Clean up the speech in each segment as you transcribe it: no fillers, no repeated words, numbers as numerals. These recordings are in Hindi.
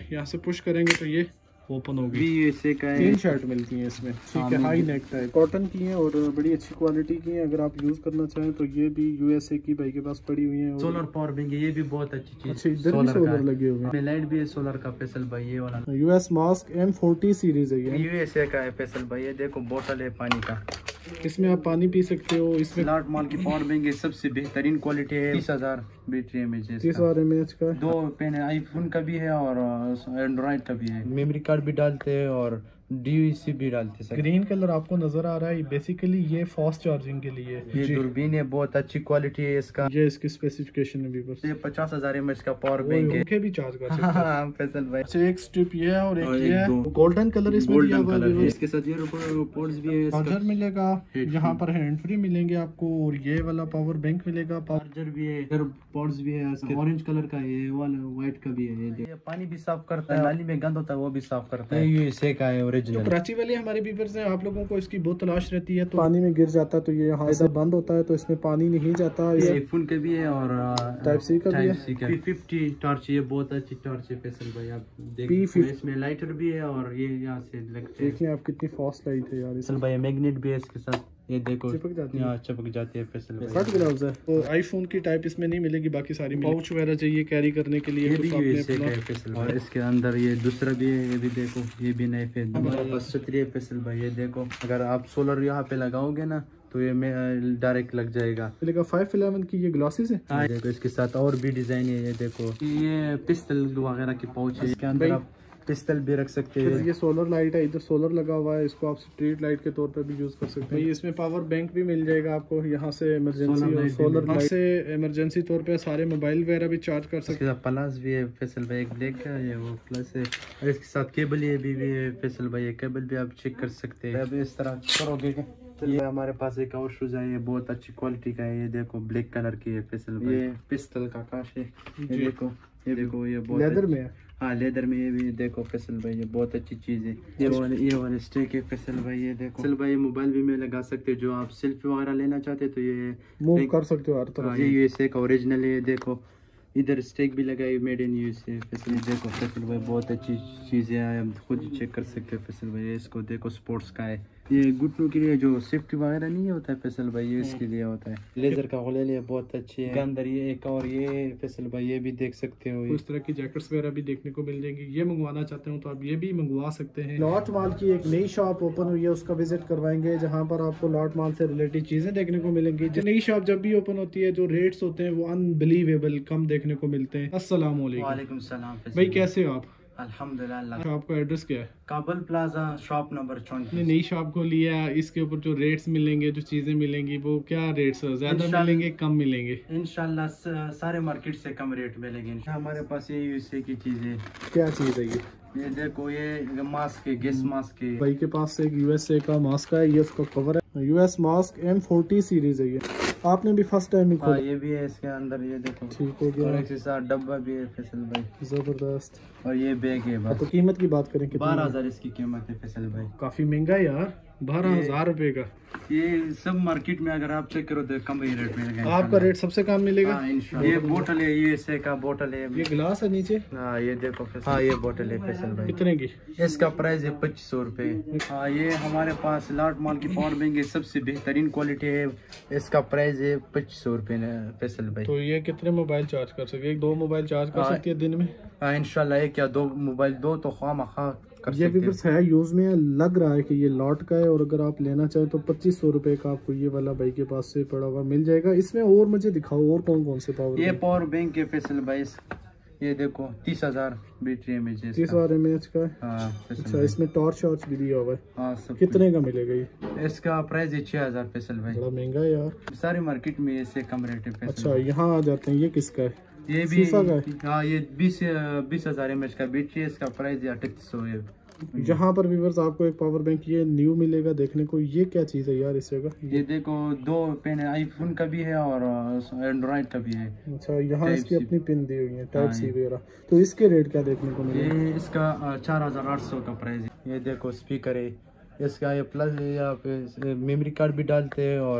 यहाँ से पुश करेंगे तो ये ओपन होगी। यूएसए का 3 शर्ट मिलती हैं इसमें, ठीक है। हाई नेक टाइप कॉटन की हैं और बड़ी अच्छी क्वालिटी की हैं। अगर आप यूज करना चाहें तो ये भी यूएसए की भाई के पास पड़ी हुई हैं। सोलर पावर बैंक ये भी बहुत अच्छी चीज। अच्छा, इधर भी सोलर लगे हुए हैं। लाइट भी है सोलर का फैसल भाई, ये वाला यूएस मास्क M40 सीरीज है ये, यूएसए का है फैसल भाई। ये देखो बोतल है पानी का, इसमें आप पानी पी सकते हो। इसमें स्मार्ट मॉल की पावर बैंक है, सबसे बेहतरीन क्वालिटी है। 30,000 बैटरी एमएच है, 30,000 mAh का। 2 पेन है, आईफोन का भी है और एंड्रॉइड का भी है। मेमोरी कार्ड भी डालते हैं और DVC भी डालते हैं। ग्रीन कलर आपको नजर आ रहा है, बेसिकली ये फास्ट चार्जिंग के लिए है। ये दूरबीन है, बहुत अच्छी क्वालिटी है इसका। ये इसकी स्पेसिफिकेशन है व्यूअर्स। ये 50,000 mAh का पावर बैंक है, भी चार्ज कर सकते हैं। हाँ फैसल भाई। अच्छा, एक स्ट्रिप ये है और एक ये है, गोल्डन कलर इसमें दिया हुआ है। इसके साथ ये पोर्ट्स भी है, चार्जर मिलेगा यहाँ पर, हैंड फ्री मिलेंगे आपको और ये वाला पावर बैंक मिलेगा। चार्जर भी है, इधर पोर्ट्स भी है। ऑरेंज कलर का है, वाला व्हाइट का भी है। ये पानी भी साफ करता है, नाली में गंद होता है वो भी साफ करता है। यूएसए का है ओरिजिनल। कराची वाले हमारे व्यूअर्स हैं, आप लोगों को इसकी बहुत तलाश रहती है तो पानी में गिर जाता है तो ये यहाँ से बंद होता है तो इसमें पानी नहीं जाता। ये आईफोन के भी है और टाइप सी का भी है। P50 टॉर्च, ये बहुत अच्छी टॉर्च है फैसल भाई। आप देखिए इसमें लाइटर भी है और ये यहाँ से लगते हैं। देखिए आप कितनी फास्ट लाइट है यार फैसल भाई। मैग्नेट भी है इसके साथ, ये देखो चिपक जाती है। यहाँ चिपक जाती है फैसल भाई। फट ग्लव्स है। तो आईफोन की टाइप इसमें नहीं मिलेगी, बाकी सारी पाउच वगैरह चाहिए कैरी करने के लिए। ये भी यूएसए का है फैसल भाई। और इसके अंदर ये दूसरा भी है, ये भी देखो, ये भी नए फैसल हमारे पास छतरी है फैसल भाई। ये देखो, अगर आप सोलर यहाँ पे लगाओगे ना तो ये में डायरेक्ट लग जाएगा। 511 की ये ग्लासेस है। हाँ, देखो इसके साथ और भी डिजाइन है। ये देखो, ये पिस्टल वगैरह की पाउच है, इसके अंदर आप पिस्टल भी रख सकते हैं। ये सोलर लाइट है, इधर सोलर लगा हुआ है, इसको आप स्ट्रीट लाइट के तौर पे भी यूज कर सकते हैं। इसमें पावर बैंक भी मिल जाएगा आपको, यहाँ से इमरजेंसी और सोलर लाइट से इमरजेंसी तौर पे सारे मोबाइल वगैरह भी चार्ज कर सकते हैं। प्लस भी है फैसल भाई, एक ब्लैक का ये वो प्लस है और इसके साथ केबल ये भी है फैसल भाई। ये केबल भी आप चेक कर सकते हैं। अब इस तरह करोगे, ये हमारे पास एक और शूज है, ये बहुत अच्छी क्वालिटी का है। ये देखो ब्लैक कलर की है फैसल भाई, ये पिस्टल का काश है। ये देखो, ये देखो, ये बहुत लेदर में है। हाँ लेदर में। ये भी देखो फैसल भाई, ये बहुत अच्छी चीज है। ये वाले स्टिक है फैसल भाई। ये देखो फैसल भाई, मोबाइल भी में लगा सकते हो। जो आप सेल्फी वगैरह लेना चाहते तो ये मूव कर सकते हो हर तरफ। ये यूएसए का ओरिजिनल है। देखो इधर स्टिक भी लगाई, मेड इन यूएसए फैसल। देखो फैसल भाई, बहुत अच्छी चीज़ है, आप खुद चेक कर सकते हो फैसल भाई। इसको देखो, स्पोर्ट्स का है। ये घुटनों के लिए जो सेफ्टी वगैरह नहीं होता है फैसल भाई, ये इसके लिए होता है। लेदर का होले लिए बहुत अच्छी है। अंदर ये एक और ये फैसल भाई, ये भी देख सकते हो। इस तरह की जैकेट्स वगैरह भी देखने को मिल जाएंगी। ये मंगवाना चाहते हो तो आप ये भी मंगवा सकते हैं। लॉट मॉल की एक नई शॉप ओपन हुई है, उसका विजिट करवाएंगे, जहाँ पर आपको लॉट मॉल से रिलेटेड चीजें देखने को मिलेंगी। जो नई शॉप जब भी ओपन होती है, जो रेट्स होते हैं वो अनबिलीवेबल कम देखने को मिलते हैं। अस्सलाम वालेकुम भाई, कैसे हो आप? अल्हम्दुलिल्लाह। आपका एड्रेस क्या है? काबल प्लाजा, शॉप नंबर 34। नई शॉप खोली है, इसके ऊपर जो रेट्स मिलेंगे, जो चीजें मिलेंगी, वो क्या रेट्स ज्यादा मिलेंगे, कम मिलेंगे? इंशाल्लाह सारे मार्केट से कम रेट मिलेंगे। हमारे पास ये यूएसए की चीज है। क्या चीज है ये देखो, ये मास्क है, गैस मास्क है। भाई के पास एक यूएसए का मास्क है, ये उसका कवर है। यूएस मास्क M40 सीरीज है। ये आपने भी फर्स्ट टाइम ही खोला? ये भी है इसके अंदर, ये देखो ठीक हो गया। और एक साथ डब्बा भी है फैसल भाई, जबरदस्त। और ये बैग है बस। तो कीमत की बात करें, 12,000 इसकी कीमत है फैसल भाई। काफी महंगा है यार, 12,000 रुपए का। ये सब मार्केट में अगर आप चेक करो तो कम ही रेट मिलेगा। आपका रेट सबसे कम मिलेगा। ये बोतल है, यूएसए का बोतल है। ये गिलास है नीचे। हाँ ये देखो फैसल। हाँ ये बोतल है फैसल भाई। कितने की? इसका प्राइस है 2500 रुपए। हाँ ये हमारे पास लॉट मॉल की पावर बैंक है, सबसे बेहतरीन क्वालिटी है। इसका प्राइस है 2500 रुपए फैसल भाई। तो ये कितने मोबाइल चार्ज कर सकते? 1-2 मोबाइल चार्ज कर सकती है दिन में? हाँ इंशाल्लाह, एक या 2 मोबाइल, 2 तो खामखा कर ये सकते भी बस है, यूज में लग रहा है कि ये लॉट का है। और अगर आप लेना चाहें तो 2500 रुपए का आपको ये वाला भाई के पास से पड़ा हुआ मिल जाएगा। इसमें और मुझे दिखाओ और कौन कौन से पावर। ये पावर बैंक है फैसल भाई। ये देखो 30,000 बैटरी एमएच है, 30,000 mAh का है। हाँ अच्छा, इसमें टॉर्च वॉर्च भी दिया हुआ है। हाँ सब। कितने का मिलेगा ये? इसका प्राइस है 6,000 फैसल भाई। बड़ा महंगा है यार, सारे मार्केट में इससे कम रेट है फैसल। अच्छा, यहाँ आ जाते हैं। ये किसका है? ये भी FIFA का है? हाँ ये 20,000 mAh का बैटरी है। इसका प्राइस 3800 है। यहाँ पर व्यूअर्स आपको एक पावर बैंक ये न्यू मिलेगा देखने को। ये क्या चीज है यार इस जगह? ये देखो 2 पेन है, आईफोन का भी है और एंड्रॉइड का भी है। अच्छा, यहाँ इसकी अपनी पिन दी हुई है, टाइप सी वगैरह। तो इसके रेट क्या देखने को मिलेगा? ये इसका 4,800 का प्राइस है। ये देखो स्पीकर है इसका, ये प्लस है, यहाँ पे मेमोरी कार्ड भी डालते हैं और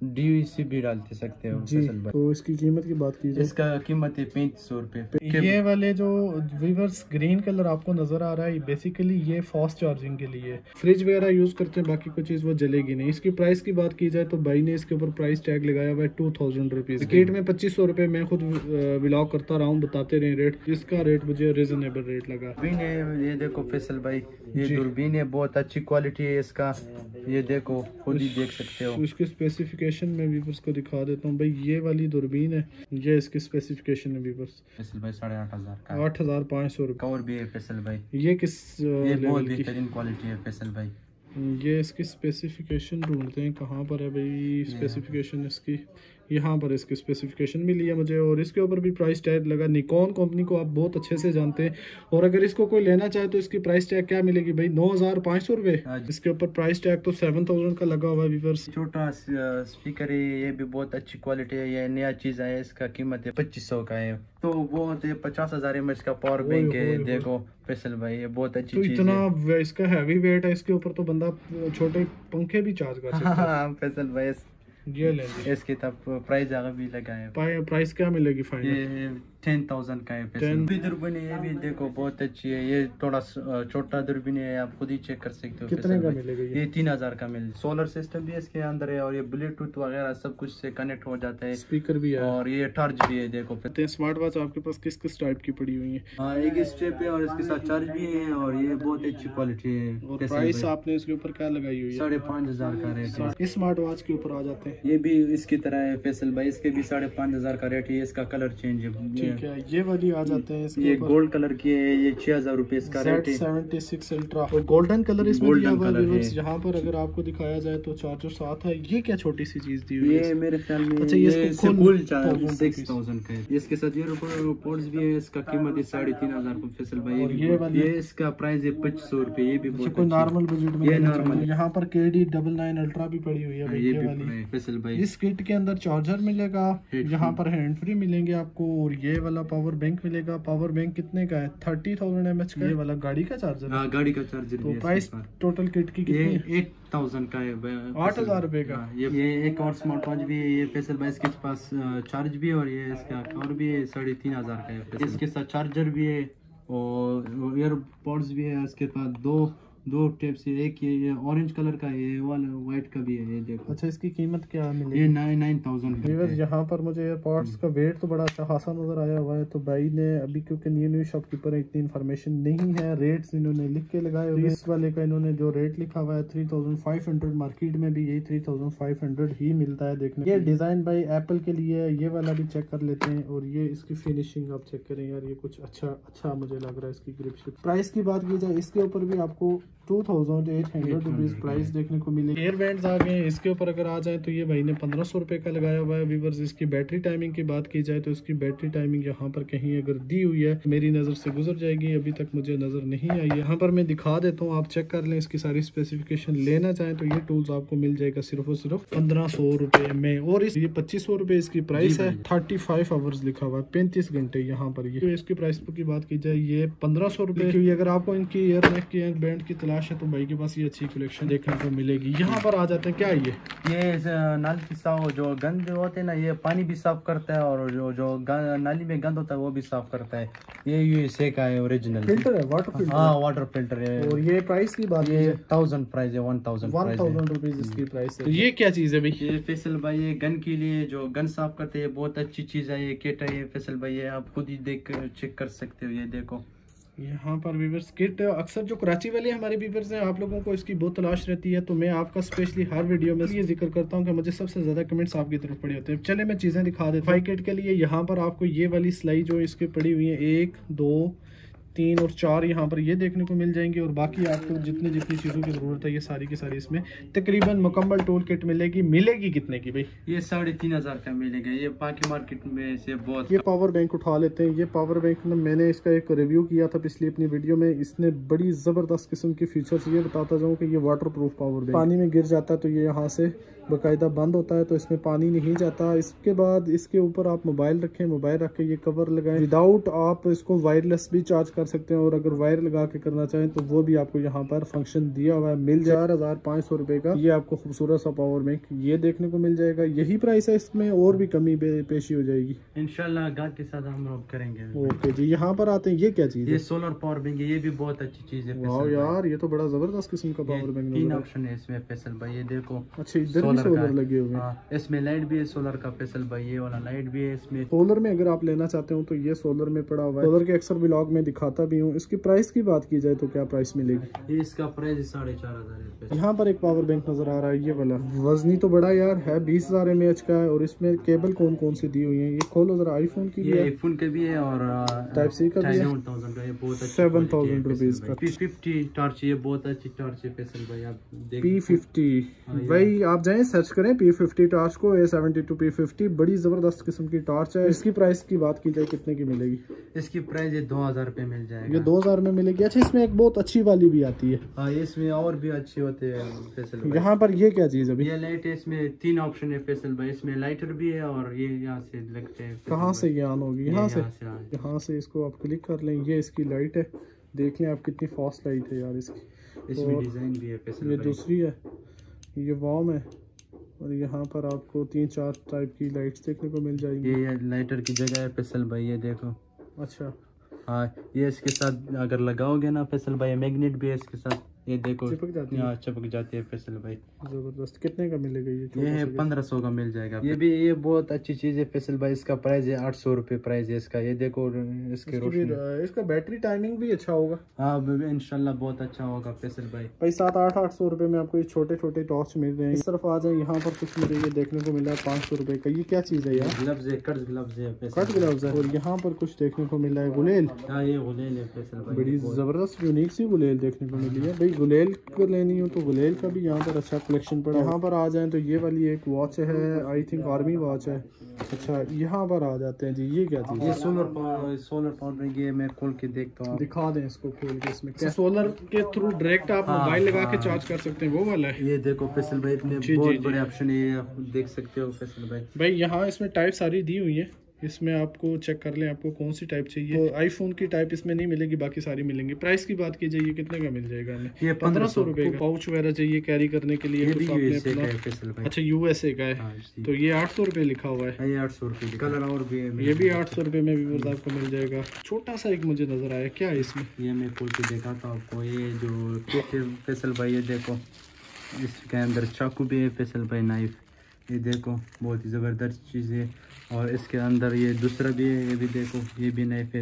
DVC भी डाल सकते हो जी। फैसल भाई। तो इसकी कीमत की बात की जाए, इसका कीमत है 3500 रुपये। ये वाले जो वीवर्स ग्रीन कलर आपको नजर आ रहा है, बेसिकली ये फास्ट चार्जिंग के लिए फ्रिज वगैरह यूज करते हैं, बाकी कोई चीज वो जलेगी नहीं। इसकी प्राइस की बात की जाए तो भाई ने इसके ऊपर प्राइस टैग लगाया हुआ है 2000 रुपीज। किट में 2500 रुपए। मैं खुद व्लॉग करता रहा हूँ, बताते रहे रेट, इसका रेट मुझे रिजनेबल रेट लगा। दूरबीन है, ये देखो फैसल भाई, ये दूरबीन है, बहुत अच्छी क्वालिटी है इसका, ये देखो खुद ही देख सकते हो। इसके स्पेसिफिकेशन में व्यूवर्स को दिखा देता हूँ भाई, ये वाली दूरबीन है, ये इसकी स्पेसिफिकेशन है व्यूवर्स। फैसल भाई 8500 का, 8500 रुपए। और भी है फैसल भाई, ये किस ये बहुत लेवल की? बेहतरीन क्वालिटी है फैसल भाई। ये इसकी स्पेसिफिकेशन ढूंढते हैं, कहाँ पर है भाई स्पेसिफिकेशन इसकी? यहाँ पर इसकी स्पेसिफिकेशन मिली है मुझे, और इसके ऊपर भी प्राइस टैग लगा। निकॉन कंपनी को आप बहुत अच्छे से जानते हैं, और अगर इसको कोई लेना चाहे तो इसकी प्राइस टैग क्या मिलेगी भाई? 9500 रुपए। इसके ऊपर प्राइस टैग तो 7000 का लगा हुआ है व्यूअर्स। छोटा स्पीकर है, ये भी बहुत अच्छी क्वालिटी है, ये नया चीज है, इसका कीमत है 2500 का है। तो बहुत 50,000 mAh का पावर बैंक है। देखो फैसल भाई, ये बहुत अच्छी तो चीज इतना है। इसका हैवी वेट है, इसके ऊपर तो बंदा छोटे पंखे भी चार्ज कर सकता है। हाँ फैसल भाई, ये ले लीजिए। इसकी तब प्राइस ज्यादा भी लगा है। प्राइस क्या मिलेगी फाइनल? ये 10,000 का है। दूरबीन है, ये भी देखो बहुत अच्छी है, ये थोड़ा छोटा दूरबीन है, आप खुद ही चेक कर सकते हो। कितने का मिलेगा ये 3000 का मिल। सोलर सिस्टम भी इसके अंदर है, और ये ब्लूटूथ वगैरह सब कुछ से कनेक्ट हो जाता है। स्पीकर भी है, और ये टॉर्च भी है। देखो स्मार्ट वॉच आपके पास किस किस टाइप की पड़ी हुई है? हाँ, एक स्ट्रैप है और इसके साथ चार्ज भी है, और ये बहुत अच्छी क्वालिटी है। और प्राइस आपने इसके ऊपर क्या लगाई हुई है? 5500 का रेट है। इस स्मार्ट वॉच के ऊपर आ जाते हैं, ये भी इसकी तरह है फैसल भाई, इसके भी 5500 का रेट है। इसका कलर चेंज है। ठीक है, ये वाली आ जाते हैं इसके ये गोल्ड कलर की है, ये 6000 रुपए इसका रेट है। Z76 अल्ट्रा, और गोल्डन कलर इसमें दिया हुआ है। यहाँ पर अगर आपको दिखाया जाए तो चार्जर साथ है। ये क्या छोटी सी चीज दी हुई है? ये मेरे ख्याल में अच्छा, ये फुल चार्ज 6000 का है। इसके साथ ये पोर्ट्स भी है, इसका कीमत है 3500 को फैसल भाई। ये इसका प्राइस है 2500 रुपए। ये भी बहुत कोई नॉर्मल बजट में, ये नॉर्मल। यहाँ पर KD99 अल्ट्रा भी पड़ी हुई है। ये भी फैसल भाई, इस किट के अंदर चार्जर मिलेगा, यहाँ पर हैंड फ्री मिलेंगे आपको, और ये वाला पावर बैंक मिलेगा। पावर बैंक कितने का है? 30,000 mAh का। ये वाला गाड़ी का चार्जर है? गाड़ी का चार्जर। तो प्राइस टोटल किट की कितनी है? 8000 का है। 8000 रुपए का। ये एक और स्मार्ट वॉच भी है, ये फैसल भाई इसके पास चार्ज भी है, और ये इसका और भी है 3500 का है। इसके साथ चार्जर भी है, और एयरपॉड्स भी है। इसके पास दो टेप से, एक ये ऑरेंज कलर का है, ये वाला व्हाइट का भी है। ये देखो। अच्छा, इसकी कीमत क्या मिलेगी? ये 9000। यहाँ पर मुझे एयरपॉड्स का वेट तो बड़ा अच्छा खासा नजर आया हुआ है। तो भाई ने अभी, क्योंकि न्यू शॉपकीपर है, इतनी इन्फॉर्मेशन नहीं है, रेट्स इन्होंने लिख के लगाए हुए। इस वाले का इन्होंने जो रेट लिखा हुआ है 3500, मार्केट में भी यही 3500 ही मिलता है। देखने ये डिजाइन भाई एप्पल के लिए, ये वाला भी चेक कर लेते हैं, और ये इसकी फिनिशिंग आप चेक करें यार, ये कुछ अच्छा मुझे लग रहा है इसकी ग्रिप शिप। प्राइस की बात की जाए, इसके ऊपर भी आपको 2800 रुपीज प्राइस देखने को मिलेगी। एयर बैंड्स आ गए। इसके ऊपर अगर आ जाए तो ये भाई ने 1500 रुपए का लगाया हुआ है व्यूअर्स। इसकी बैटरी टाइमिंग की बात की जाए तो इसकी बैटरी टाइमिंग यहाँ पर कहीं अगर दी हुई है, मेरी नजर से गुजर जाएगी, अभी तक मुझे नजर नहीं आई। यहाँ पर मैं दिखा देता हूँ, आप चेक कर लें इसकी सारी स्पेसिफिकेशन। लेना चाहें तो ये टूल्स आपको मिल जाएगा सिर्फ और सिर्फ 1500 रुपए में, और ये 2500 रुपए इसकी प्राइस है। 35 आवर्स लिखा हुआ है, 35 घंटे यहाँ पर। ये इसकी प्राइस की बात की जाए, ये 1500 रुपए। अगर आपको इनकी एयर नेक की बैंड की तलाश है तो भाई के पास ये अच्छी कलेक्शन देखने को मिलेगी। यहाँ पर आ जाते हैं, क्या ये नाली की साफ, जो गंद होते हैं ना, ये पानी भी साफ करता है, और जो नाली में गंद होता है वो भी साफ करता है। ये यूएसए का है, ओरिजिनल फिल्टर है, वाटर फिल्टर। हाँ, वाटर फिल्टर है। और ये प्राइस की बात, ये 1000 प्राइस है, 1000 रुपीज इसकी प्राइस है। ये क्या चीज है भाई? ये फैसल भाई, ये गन के लिए जो गन साफ करते हैं, बहुत अच्छी चीज है। ये किट है, ये फैसल भाई, ये आप खुद ही देख कर चेक कर सकते हो। ये देखो यहाँ पर व्यूअर्स किट, अक्सर जो कराची वाले हमारे व्यूअर्स हैं, आप लोगों को इसकी बहुत तलाश रहती है, तो मैं आपका स्पेशली हर वीडियो में ये जिक्र करता हूँ कि मुझे सबसे ज्यादा कमेंट्स आपकी तरफ पड़े होते हैं। चले मैं चीजें दिखा देता हूँ। किट के लिए यहाँ पर आपको ये वाली सिलाई जो इसकी पड़ी हुई है, 1 2 3 और 4 यहाँ पर ये देखने को मिल जाएंगे, और बाकी आपको जितनी चीज़ों की ज़रूरत है ये सारी की सारी इसमें तकरीबन मुकम्मल टूल किट मिलेगी कितने की भाई? ये 3500 का मिलेगा। ये बाकी मार्केट में से बहुत। ये पावर बैंक उठा लेते हैं। ये पावर बैंक में मैंने इसका एक रिव्यू किया था पिछली अपनी वीडियो में। इसने बड़ी ज़बरदस्त किस्म की फीचर्स। ये बताता जाऊँ कि ये वाटर प्रूफ पावर बैंक, पानी में गिर जाता है तो ये यहाँ से बाकायदा बंद होता है, तो इसमें पानी नहीं जाता। इसके बाद इसके ऊपर आप मोबाइल रखें, मोबाइल रख के ये कवर लगाएं। विदाउट आप इसको वायरलेस भी चार्ज कर कर सकते हैं, और अगर वायर लगा के करना चाहें तो वो भी आपको यहाँ पर फंक्शन दिया हुआ है। मिल जाए 4500 रुपए का ये आपको खूबसूरत सा पावर बैंक ये देखने को मिल जाएगा। यही प्राइस है, इसमें और भी कमी पेशी हो जाएगी इंशाल्लाह गाहक के साथ हम लोग करेंगे। ओके जी, यहाँ पर आते हैं, ये क्या चीज है? ये सोलर पावर बैंक है, ये भी बहुत अच्छी चीज है। वाह यार, ये तो बड़ा जबरदस्त किस्म का पावर बैंक। 3 ऑप्शन है इसमें फैसल भाई, ये देखो। अच्छा, इधर भी सोलर लगे हुए हैं। इसमें लाइट भी है सोलर का फैसल भाई, ये वाला लाइट भी है इसमें। सोलर में अगर आप लेना चाहते हो तो ये सोलर में पड़ा हुआ है। सोलर के अक्सर ब्लॉग में दिखाता भी हूँ। इसकी प्राइस की बात की जाए तो क्या प्राइस मिलेगी? इसका प्राइस 4500 है। यहाँ पर एक पावर बैंक नजर आ रहा है, ये वाला वजनी तो बड़ा यार है, 20,000 mAh का है। और इसमें केबल कौन कौन सी दी हुई है? ये खोलो जरा। आईफोन की ये आईफोन के भी है और टाइप सी का भी है। 7,000 रुपीज का P50 टॉर्च, ये बहुत अच्छी टॉर्च है फैसल भाई। आप P50 भाई आप जाएं सर्च करें P50 टॉर्च को, A72 P50 बड़ी जबरदस्त किस्म की टॉर्च है। इसकी प्राइस की बात की जाए कितने की मिलेगी? इसकी प्राइस ये 2000 रुपए मिल जाएगा। ये 2000 में मिलेगी। अच्छा, इसमें एक बहुत अच्छी वाली भी आती है। हाँ, इसमें और भी अच्छे होते हैं फैसल भाई। यहाँ पर ये क्या चीज है? ये लाइट है, इसमें 3 ऑप्शन है फैसल भाई। इसमें लाइटर भी है और ये यहाँ से लगते हैं। कहाँ से ये ऑन होगी? यहाँ से। हाँ। यहाँ से इसको आप क्लिक कर लें, ये इसकी लाइट है। देख लें आप कितनी फास्ट लाइट है यार इसकी। इसमें डिजाइन भी है फैसल ये भाई। दूसरी है, ये वार्म है। और यहाँ पर आपको 3-4 टाइप की लाइट्स देखने को मिल जाएगी। ये लाइटर की जगह है फैसल भाई, ये देखो। अच्छा हाँ, ये इसके साथ अगर लगाओगे ना फैसल भाई, मैग्नेट भी है इसके साथ, ये देखो चिपक जाती है। यहाँ चिपक जाती है फैसल भाई। जबरदस्त। कितने का मिलेगा ये है 1500 का मिल जाएगा। ये बहुत अच्छी चीज है फैसल भाई। इसका प्राइस है 800 रुपए प्राइस है इसका। ये देखो इसके रोशनी, इसका बैटरी टाइमिंग भी अच्छा होगा। हाँ इंशाल्लाह बहुत अच्छा होगा फैसल भाई। भाई 700-800 रुपए में आपको ये छोटे छोटे टॉर्च मिल रहे हैं। इस तरफ आ जाए, यहाँ पर कुछ मुझे ये देखने को मिला है 500 रुपए का। ये क्या चीज है यार? ग्लव्स है, कट ग्लव्स है, कट ग्लव्स है। और यहाँ पर कुछ देखने को मिला है गुलेल। हाँ, ये गुलेल है फैसल भाई। बड़ी जबरदस्त यूनिक सी गुलेल देखने को मिली है। भाई गुलेल को लेनी हो तो गुलेल का भी यहाँ पर अच्छा कलेक्शन पड़ा है। यहाँ पर आ जाए तो ये वाली एक वॉच है, आई थिंक आर्मी वॉच है। अच्छा, यहाँ पर आ जाते हैं जी, ये क्या चीज? ये सोलर पावर ये मैं खोल के देखता हूँ। दिखा दें इसको खोल के। इसमें क्या सोलर के थ्रू डायरेक्ट आप मोबाइल लगा के चार्ज कर सकते हैं, वो वाला है। ये देखो फैसल भाई, इतने बहुत बड़े ऑप्शन है, ये आप देख सकते हो फैसल भाई। भाई यहाँ इसमें टाइप सारी दी हुई है, इसमें आपको चेक कर लें आपको कौन सी टाइप चाहिए। तो आईफोन की टाइप इसमें नहीं मिलेगी, बाकी सारी मिलेंगी। प्राइस की बात की जाए कितने का मिल जाएगा हमें? ये 1500 रुपए का। पाउच वगैरह चाहिए कैरी करने के लिए? ये भी यूएसए का है फैसल भाई। अच्छा, यूएसए का है। हाँ, तो ये 800 रुपए लिखा हुआ है। ये 800 रुपए। कलर और भी है, ये भी 800 रुपए में भी आपको मिल जाएगा। छोटा सा एक मुझे नजर आया, क्या है इसमें? ये मैं खोल के देखा था आपको। ये जो फैसल भाई, ये देखो इसके अंदर चाकू भी है फैसल भाई, नाइफ। ये देखो बहुत ही ज़बरदस्त चीज़ है। और इसके अंदर ये दूसरा भी है, ये भी देखो, ये भी नाइफ है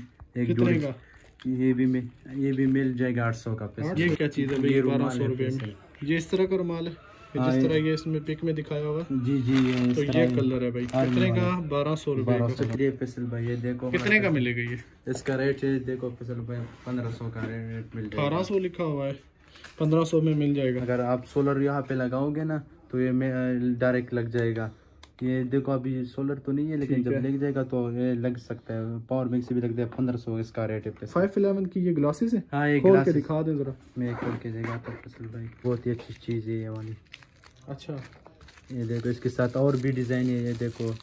एक जोड़ी का। ये भी मिल जाएगा 800 का पैसा। ये क्या चीज़ है भाई? 1200 रुपए में ये इस तरह का रुमाल है, जिस तरह ये इसमें पिक में दिखाया हुआ है। जी, तो ये कलर है भाई। कितने का? 1200 रुपए का। ये फैसल भाई, ये देखो कितने का मिलेगा ये? इसका रेट है देखो फैसल भाई, 1500 का रेट मिल जाएगा। 1800 लिखा हुआ है, 1500 में मिल जाएगा। अगर आप सोलर यहाँ पे लगाओगे ना तो ये डायरेक्ट लग जाएगा। ये देखो अभी सोलर तो नहीं है, लेकिन जब लग जाएगा तो ये लग सकता है। पावर बैंक से भी लग जाए 1500 इसका रेट है। 511 की ये ग्लासेस है। हाँ, ये खोल के दिखा दें जरा। मैं खोल के देगा तो फैसल भाई, बहुत ही अच्छी चीज़ है ये वाली। अच्छा, ये देखो इसके साथ और भी डिज़ाइन है। ये देखो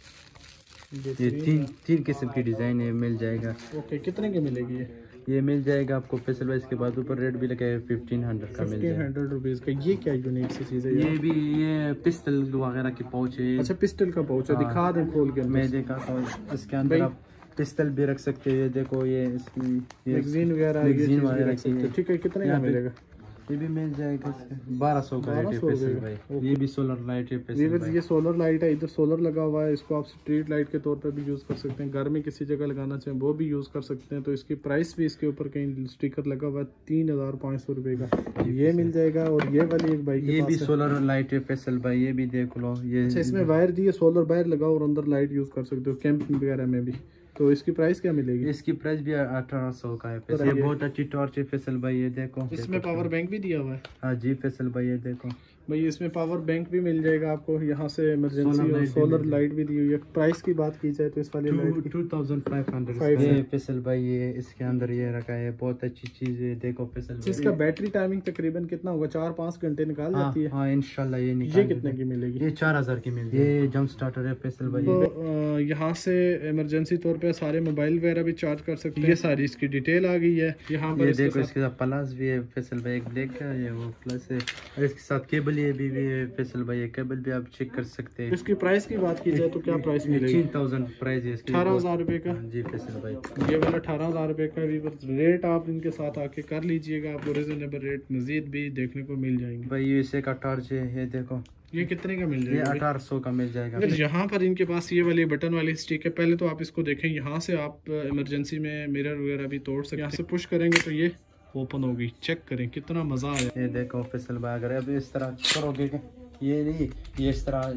ये तीन किस्म की डिज़ाइन है, मिल जाएगा। ओके, कितने की मिलेगी ये मिल जाएगा आपको फैसल भाई। इसके बाद ऊपर रेट भी लगा है 1500 का मिल जाएगा। 1500 रुपीज़ का। ये क्या यूनिक सी चीज़ है? ये पिस्टल वगैरह की पाउच है। अच्छा, पिस्टल का पाउच है। दिखा दें खोल के। मैं देखा था इसके अंदर आप पिस्टल भी रख सकते हैं। ये देखो ये इसकी मैगजीन वगैरह की। ठीक है, कितने का मिलेगा? ये भी मिल जाएगा 1200 का रेट है फैसल भाई। ये भी सोलर लाइट है फैसल भाई। ये सोलर लाइट है, इधर सोलर लगा हुआ है। इसको आप स्ट्रीट लाइट के तौर पर भी यूज़ कर सकते हैं, घर में किसी जगह लगाना चाहें वो भी यूज़ कर सकते हैं। तो इसकी प्राइस भी इसके ऊपर कहीं स्टिकर लगा हुआ है 3500 रुपए का। ये मिल जाएगा। और ये वाली एक बाइक, ये भी सोलर लाइट है फैसल भाई, ये भी देख लो। ये अच्छा, इसमें वायर दी है, सोलर वायर लगाओ और अंदर लाइट यूज़ कर सकते हो कैंपिंग वगैरह में भी। तो इसकी प्राइस क्या मिलेगी? इसकी प्राइस भी 1800 का है फैसल। ये बहुत अच्छी टॉर्च है फैसल भाई, ये देखो। इसमें पावर बैंक भी दिया हुआ है। हाँ जी फैसल भाई, ये देखो। भाई इसमें पावर बैंक भी मिल जाएगा आपको, यहाँ से इमरजेंसी और लाइट सोलर लाइट भी दी हुई है। प्राइस की बात की जाए तो इस वाली लाइट की 2500। ये फैसल भाई ये इसके अंदर ये रखा है, बहुत अच्छी चीज है। देखो फैसल भाई इसका बैटरी टाइमिंग तकरीबन कितना होगा, 4-5 घंटे निकाल जाती है। हाँ इंशाल्लाह ये ये कितने की मिलेगी? ये 4000 की मिलेगी। ये जंप स्टार्टर है फैसल भाई। तो यहाँ से इमरजेंसी तौर पे सारे मोबाइल वगैरह भी चार्ज कर सकते हैं। ये सारी इसकी डिटेल आ गई है यहाँ पर। ये देखो इसके साथ प्लस भी है फैसल भाई, एक ब्लैक का ये वो प्लस है, और इसके साथ केबल ये भी है फैसल भाई, ये केबल भी आप चेक कर सकते हैं। इसकी प्राइस की बात की जाए तो क्या प्राइस मिलेगी? 3000 प्राइस है इसकी। 18,000 रुपए का। जी फैसल भाई ये वाला 18,000 रुपए का भी रेट आप इनके साथ आके कर लीजिएगा, आपको रिजनेबल रेट मजीद भी देखने को मिल जाएंगे। भाई यूएसए का टॉर्च है, ये देखो ये कितने का मिल ये जाएगा? 1800 का मिल जाएगा। यहाँ पर इनके पास ये वाली बटन वाली स्टिक है। पहले तो आप इसको देखें, यहाँ से आप इमरजेंसी में मिरर वगैरह भी तोड़ सकते हैं। यहाँ से पुश करेंगे तो ये ओपन होगी। चेक करें कितना मजा आया। ये देखो फैसल भाई, अगर अब इस तरह करोगे ये नहीं, ये इस तरह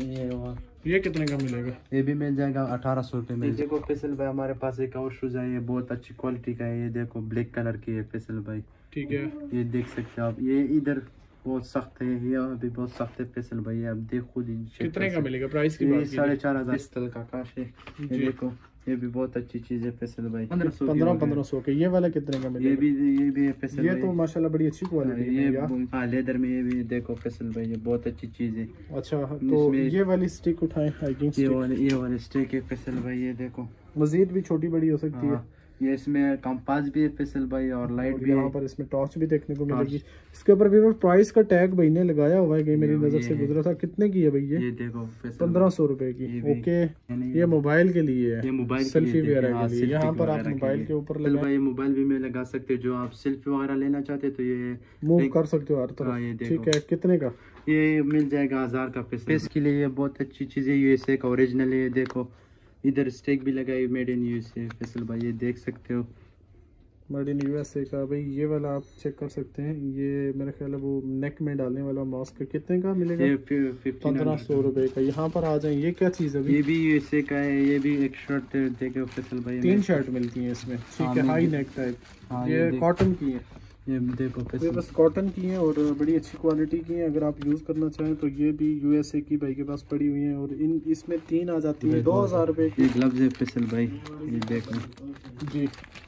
ये कितने का मिलेगा? ये भी मिल जाएगा 1800 रुपये में। देखो फैसल भाई हमारे पास एक और शूज है, ये बहुत अच्छी क्वालिटी का है। ये देखो ब्लैक कलर की है फैसल भाई, ठीक है। ये देख सकते हो आप। ये इधर बहुत सख्त है, ये भी बहुत सख्त है फैसल भाई, आप देख खुद ही। कितने का मिलेगा? प्राइस की ये बात 4500 इस तरह का काश है। ये देखो ये भी बहुत अच्छी चीज है फैसल भाई। 1500 के। ये वाला कितने का मिलेगा? ये भी है फैसल ये भाई। तो माशाल्लाह बड़ी अच्छी क्वालिटी है ये यार। हाँ लेदर में ये भी देखो फैसल भाई, ये बहुत अच्छी चीज है। अच्छा तो ये वाली स्टिक उठाएं, हाइकिंग स्टिक। ये वाले स्टिक है फैसल भाई, ये देखो मजीद भी छोटी बड़ी हो सकती है। ये इसमें कंपास भी है फैसल भाई, और लाइट भी यहाँ पर इसमें टॉर्च भी देखने को मिलेगी। इसके ऊपर भी प्राइस का टैग भाई ने लगाया हुआ है, मेरी नजर से गुजरा था। कितने की है भाई ये देखो 1500 रुपए की। ओके ये मोबाइल के लिए है, ये मोबाइल सेल्फी वगैरह के लिए। यहाँ पर आप मोबाइल के ऊपर भाई मोबाइल भी में लगा सकते हो, जो आप सेल्फी वगैरह लेना चाहते हो तो ये मूव कर सकते हो हर तरफ। ठीक है, कितने का? ये मिल जाएगा 1000 का। फेस के लिए ये बहुत अच्छी चीज है, यूएसए का ओरिजिनल है। देखो इधर स्टिक भी लगाई, मेड इन यूएसए फैसल भाई, ये देख सकते हो मेड इन यूएसए का। भाई ये वाला आप चेक कर सकते हैं, ये मेरा ख्याल है वो नेक में डालने वाला मास्क। कितने का मिलेगा? ये 1500 रुपए का। यहाँ पर आ जाए, ये क्या चीज है? ये भी यूएसए का है। ये भी एक शर्ट देखो फैसल भाई, 3 शर्ट मिलती है इसमें। ठीक है, हाई नेक टाइप। ये कॉटन की है। ये देखो ये बस कॉटन की है और बड़ी अच्छी क्वालिटी की है। अगर आप यूज करना चाहें तो ये भी यूएसए की भाई के पास पड़ी हुई है, और इसमें 3 आ जाती है 2000 रुपए की। ये ग्लव्स है फैसल भाई, ये देखो जी।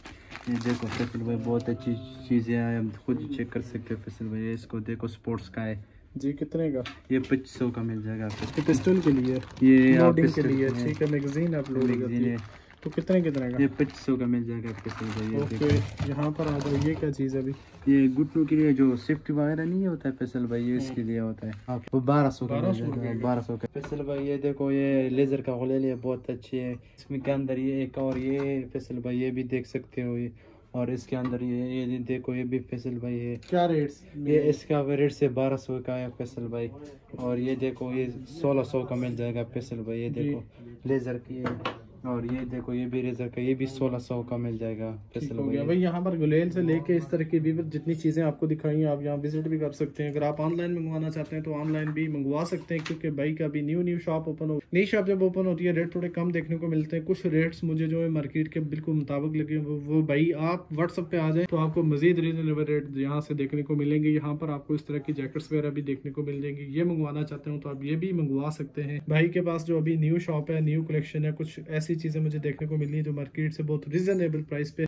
ये देखो फैसल भाई, बहुत अच्छी चीजें हैं, आप खुद ही चेक कर सकते हो फैसल भाई। इसको देखो स्पोर्ट्स का है जी। कितने का? ये 2500 का मिल जाएगा। पिस्टल के लिए, ये लोडिंग के लिए। ठीक है, मैगजीन आप लोड करती है। तो कितने का? ये 2500 का मिल जाएगा फैसल भाई। ओके यहाँ पर आ जाओ। ये क्या चीज़ है अभी? ये घुटनों के लिए जो सेफ्टी वगैरह नहीं होता है फैसल भाई, ये इसके लिए होता है। आपको 1200 का मिल जाएगा। 1200 का फैसल भाई। ये देखो ये लेजर का गुलेल है, बहुत अच्छे है। इसमें के अंदर ये एक और ये फैसल भाई, ये भी देख सकते हो ये। और इसके अंदर ये देखो, ये भी फैसल भाई है। क्या रेट्स? ये इसका रेट से 1200 का है फैसल भाई। और ये देखो ये 1600 का मिल जाएगा फैसल भाई। ये देखो लेजर की है, और ये देखो ये भी रेजर का, ये भी 1600 का मिल जाएगा फैसल भाई। भाई यहाँ पर गुलेल से लेके इस तरह की भी जितनी चीज़ें आपको दिखाई हैं, आप यहाँ विजिट भी कर सकते हैं। अगर आप ऑनलाइन मंगवाना चाहते हैं तो ऑनलाइन भी मंगवा सकते हैं, क्योंकि भाई का भी न्यू शॉप ओपन हो। नई शॉप जब ओपन होती है रेट थोड़े कम देखने को मिलते हैं। कुछ रेट्स मुझे जो है मार्केट के बिल्कुल मुताबिक लगे, वो भाई आप व्हाट्सअप पे आ जाए तो आपको मजीद रीजनेबल रेट यहाँ से देखने को मिलेंगे। यहाँ पर आपको इस तरह की जैकेट्स वगैरह भी देखने को मिल जाएंगी। ये मंगवाना चाहते हो तो आप ये भी मंगवा सकते हैं। भाई के पास जो अभी न्यू शॉप है, न्यू कलेक्शन है, कुछ ऐसी चीज़ें मुझे देखने को मिली है जो मार्केट से बहुत रीजनेबल प्राइस पे